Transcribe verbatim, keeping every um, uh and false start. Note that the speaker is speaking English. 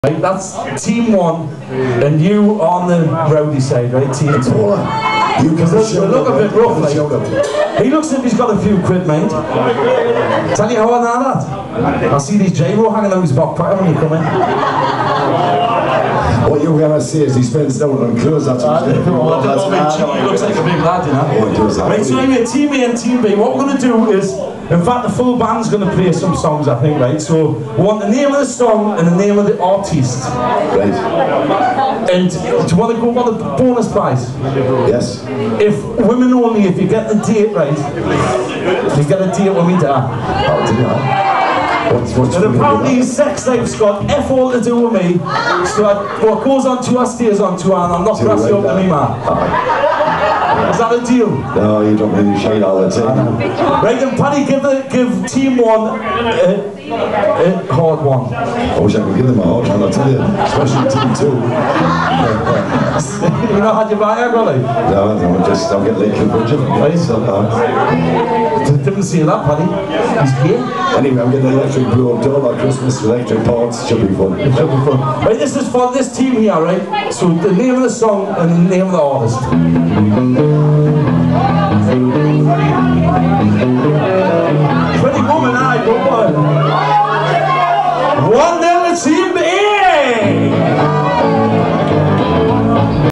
Right, that's team one, and you on the rowdy side, right? Team two. You can look, look a bit rough, like. He looks as if he's got a few quid, mate. Tell you how I know that. I see these J-Ro hanging out his back pocket when you come in. What you're gonna say is he spends down on clothes after uh, He looks like a big lad, you know. Oh, he does that. Right, so anyway, team A and team B, what we're going to do is, in fact, the full band's going to play some songs, I think, right? So, we want the name of the song and the name of the artist. Right. And do you want to go for the bonus prize? Yes. If women only, if you get the date right, you get a date when we die. Oh, do you know? What's, what's and apparently his sex life's got F all to do with me. So I, what goes on tour stays on tour, and I'm not pressing up to me, man. Is that a deal? No, you don't really shade all the time. Right then, Paddy, give the give team one a, a hard one. I wish I could give them a hard one, I'll tell you, especially team two. You not had your back, really? No, no, just I'll get late budget. Right, so uh, didn't see that, Paddy. He's here. Anyway, I'm getting an electric blue up door by Christmas with electric parts. Should be fun. It should be fun. Right, this is for this team here, right? So the name of the song and the name of the artist. Pretty woman, I go on. One little team.